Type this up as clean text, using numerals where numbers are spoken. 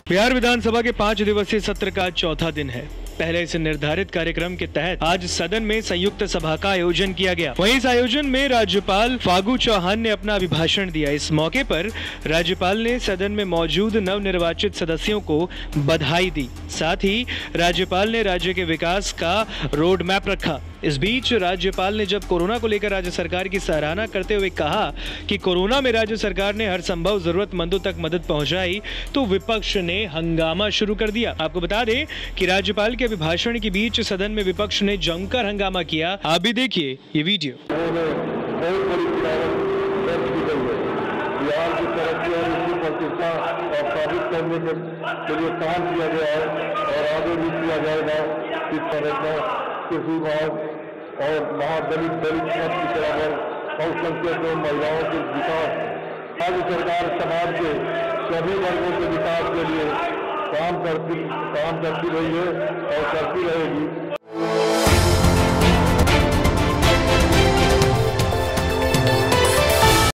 बिहार विधानसभा के 5 दिवसीय सत्र का चौथा दिन है। पहले से निर्धारित कार्यक्रम के तहत आज सदन में संयुक्त सभा का आयोजन किया गया। वहीं इस आयोजन में राज्यपाल फागू चौहान ने अपना अभिभाषण दिया। इस मौके पर राज्यपाल ने सदन में मौजूद नवनिर्वाचित सदस्यों को बधाई दी। साथ ही राज्यपाल ने राज्य के विकास का रोड मैप रखा। इस बीच राज्यपाल ने जब कोरोना को लेकर राज्य सरकार की सराहना करते हुए कहा कि कोरोना में राज्य सरकार ने हर संभव जरूरतमंदों तक मदद पहुंचाई, तो विपक्ष ने हंगामा शुरू कर दिया। आपको बता दें कि राज्यपाल के अभिभाषण के बीच सदन में विपक्ष ने जमकर हंगामा किया। आप भी देखिए ये वीडियो। बिहार की तरक्की और इसकी प्रतिष्ठा और साबित करने के लिए काम किया गया है और आगे भी किया जाएगा। इस तरह का कृषि और महादलित दलित पद के बराबर बहुसंख्यक महिलाओं के विकास, राज्य सरकार समाज के सभी वर्गों के विकास के लिए काम करती रही है और करती रहेगी।